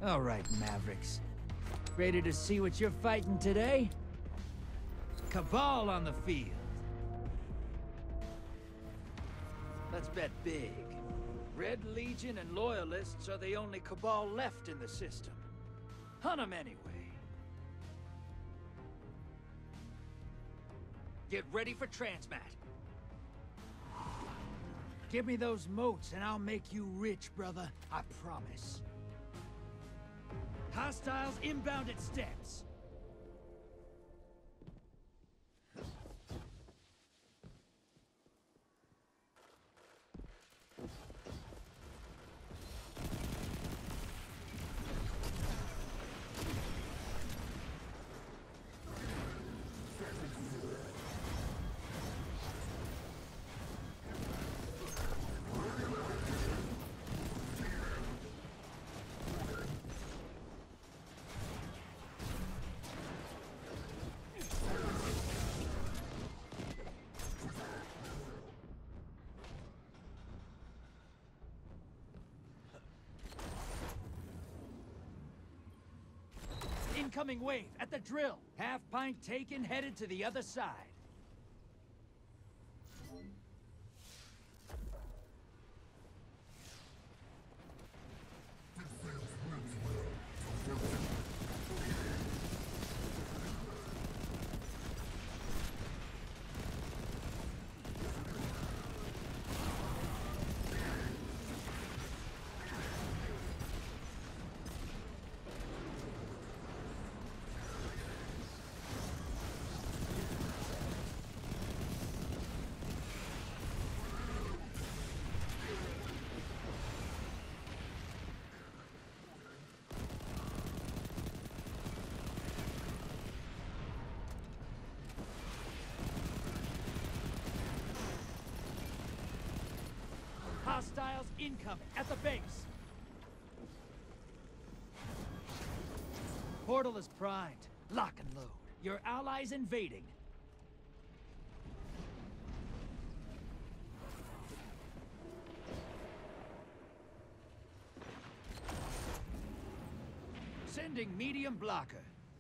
All right, Mavericks. Ready to see what you're fighting today? Cabal on the field. Let's bet big. Red Legion and Loyalists are the only Cabal left in the system. Hunt 'em anyway. Get ready for transmat. Give me those moats and I'll make you rich, brother. I promise. Hostiles inbound at steps. Incoming wave at the drill. Half pint taken, headed to the other side. Hostiles incoming at the base. Portal is primed. Lock and load. Your allies invading. Sending medium blocker.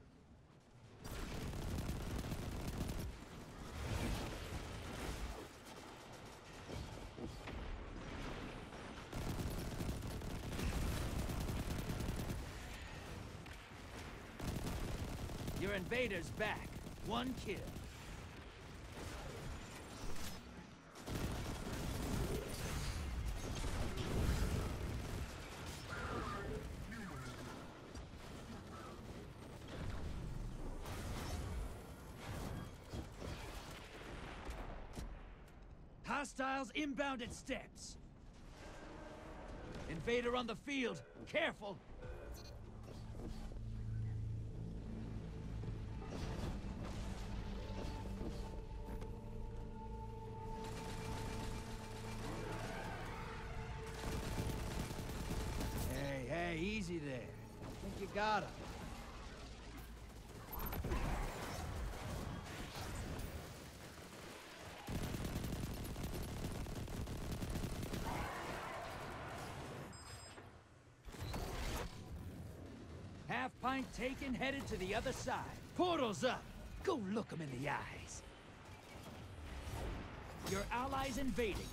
Your invader's back. One kill. Hostiles inbound at steps. Invader on the field. Careful. Hey, easy there. I think you got him. Half pint taken, headed to the other side. Portal's up. Go look them in the eyes. Your allies invading.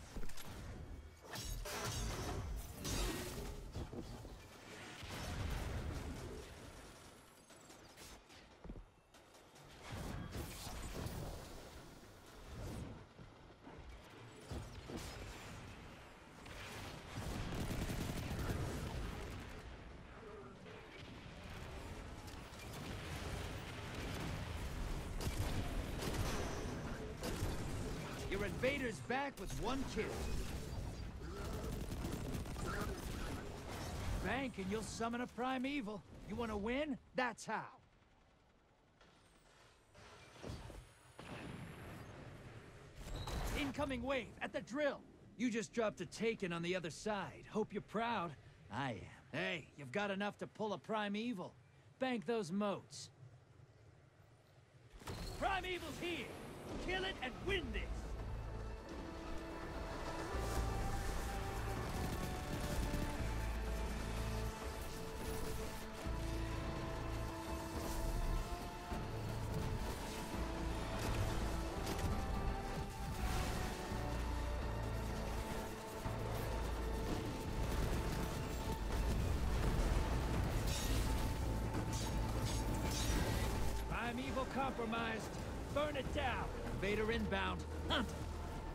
Your invader's back with one kill. Bank and you'll summon a primeval. You want to win? That's how. Incoming wave at the drill. You just dropped a taken on the other side. Hope you're proud. I am. Hey, you've got enough to pull a primeval. Bank those moats. Primeval's here. Kill it and win this. compromised. Burn it down. Vader inbound. Hunt him.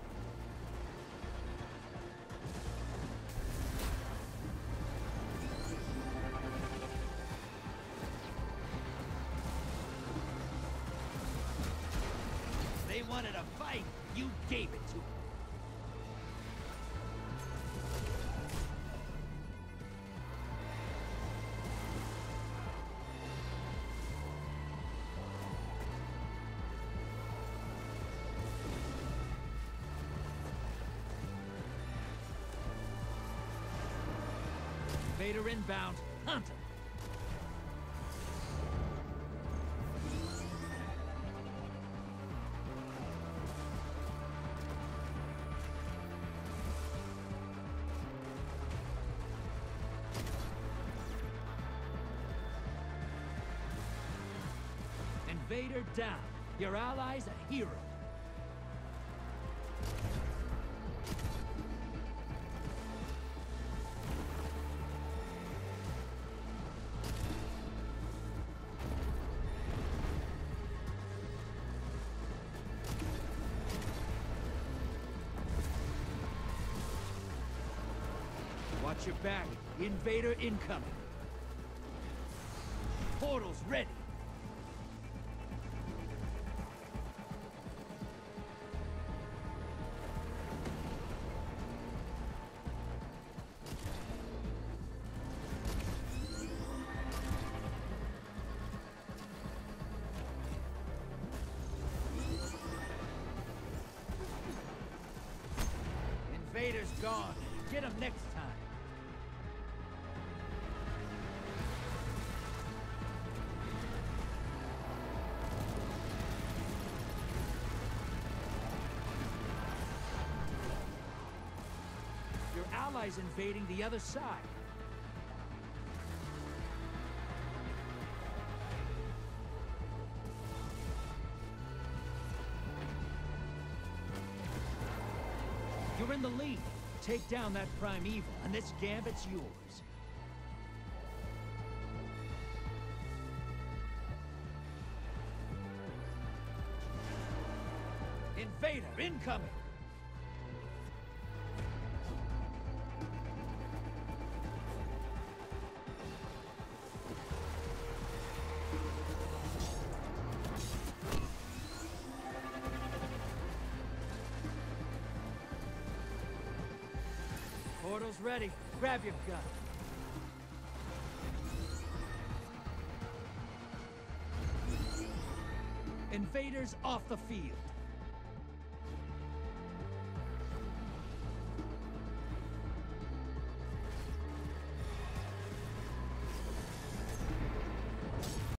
They wanted a fight. You gave it to them. Vader inbound. Hunt him. Invader down. Your ally's a hero. Watch your back. Invader incoming. Portal's ready. Invader's gone. Get him next time. Your allies invading the other side. You're in the lead. Take down that primeval, and this gambit's yours. Invader incoming! Portal's ready. Grab your gun. Invaders off the field.